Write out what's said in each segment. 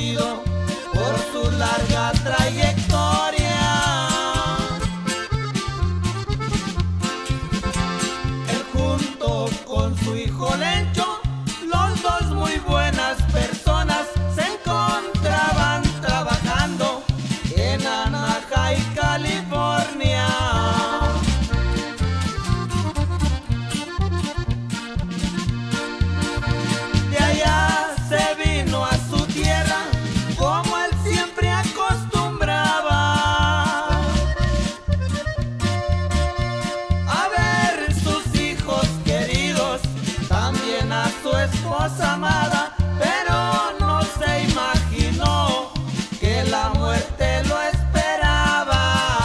conocido por su larga trayectoria. Él junto con su hijo Lencho, los dos muy buenas personas, se encontraban trabajando en Anaheim, California. De allá se vino a su tierra, como él siempre acostumbraba, a ver sus hijos queridos, también a su esposa amada, pero no se imaginó que la muerte lo esperaba.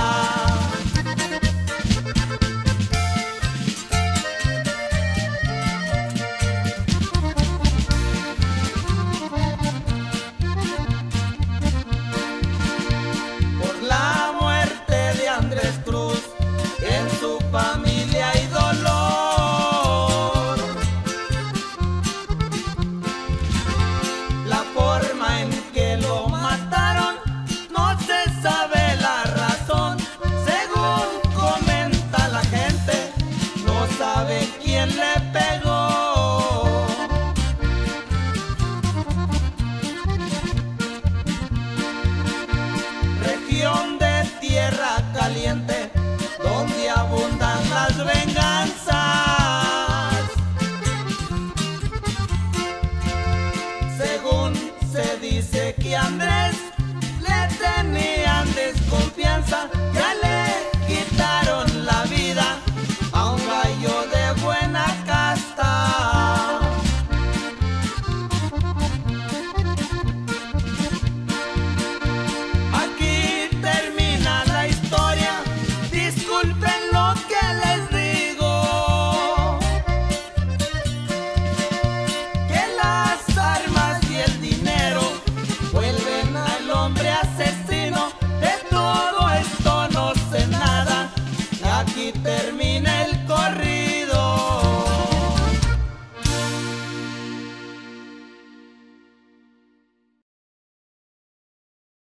Por la muerte de Andrés Cruz, en su familia hay dolor. La forma en que lo mataron, no se sabe la razón. Según comenta la gente, no sabe quién le pegó. Región de tierra caliente, donde abundan las venganzas. Según se dice que Andrés